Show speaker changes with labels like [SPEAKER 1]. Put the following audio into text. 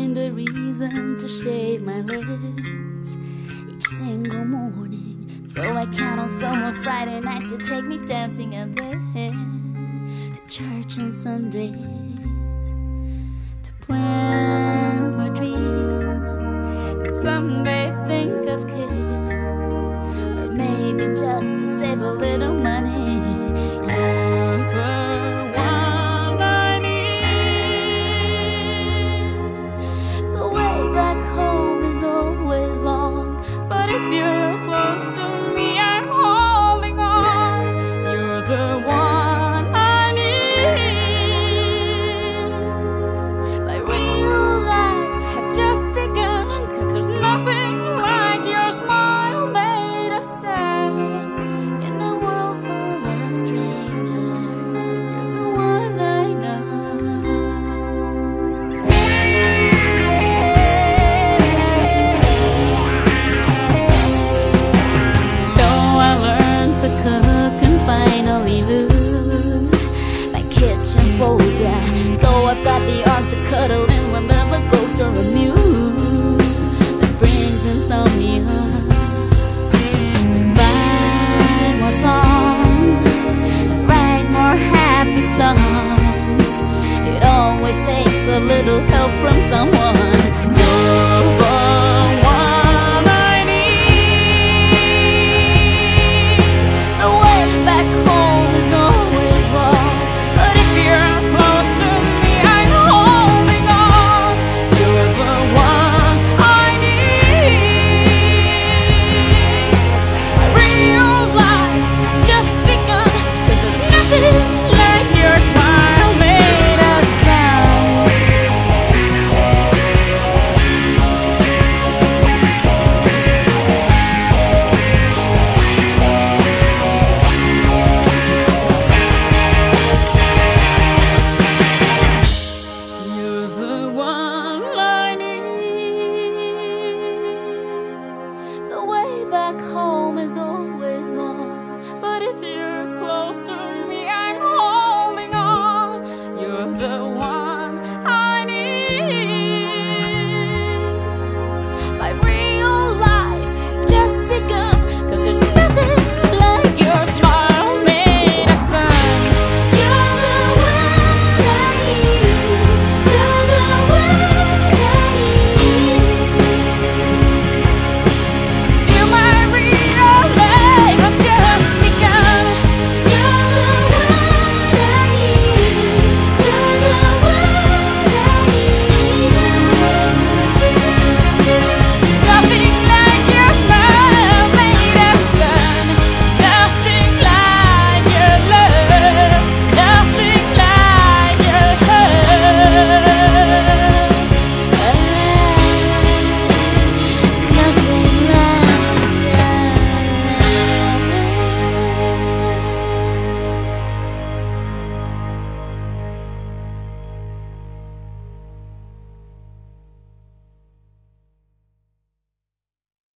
[SPEAKER 1] find a reason to shave my legs each single morning, so I count on someone Friday nights to take me dancing, and then to church on Sundays to plant my dreams and someday think of kids, or maybe just to save a little money